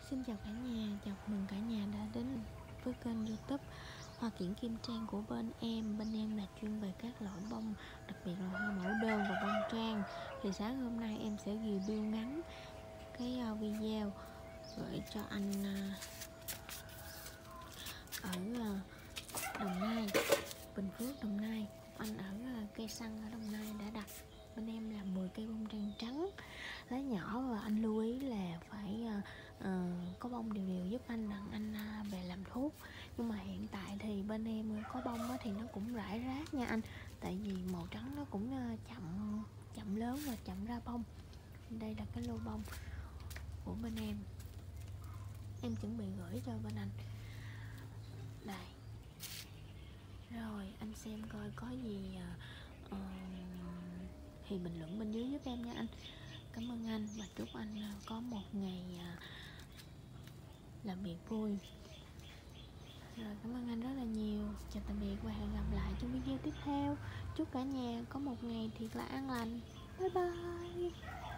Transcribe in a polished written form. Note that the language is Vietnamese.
Xin chào cả nhà, chào mừng cả nhà đã đến với kênh YouTube Hoa Kiển Kim Trang của bên em. Bên em là chuyên về các loại bông, đặc biệt là hoa mẫu đơn và bông trang. Thì sáng hôm nay em sẽ review ngắn cái video gửi cho anh ở Đồng Nai, Bình Phước, Đồng Nai. Anh ở cây xăng ở Đồng Nai đã đặt bên em là 10 cây bông trang trắng lá nhỏ, và anh lưu ý là phải có bông đều đều giúp anh đặng anh về làm thuốc. Nhưng mà hiện tại thì bên em có bông thì nó cũng rải rác nha anh, tại vì màu trắng nó cũng chậm lớn và chậm ra bông. Đây là cái lô bông của bên em chuẩn bị gửi cho bên anh đây. Rồi anh xem coi có gì thì bình luận bên dưới giúp em nha anh. Cảm ơn anh và chúc anh có một ngày làm việc vui. Rồi, cảm ơn anh rất là nhiều. Chào tạm biệt và hẹn gặp lại trong video tiếp theo. Chúc cả nhà có một ngày thiệt là an lành. Bye bye.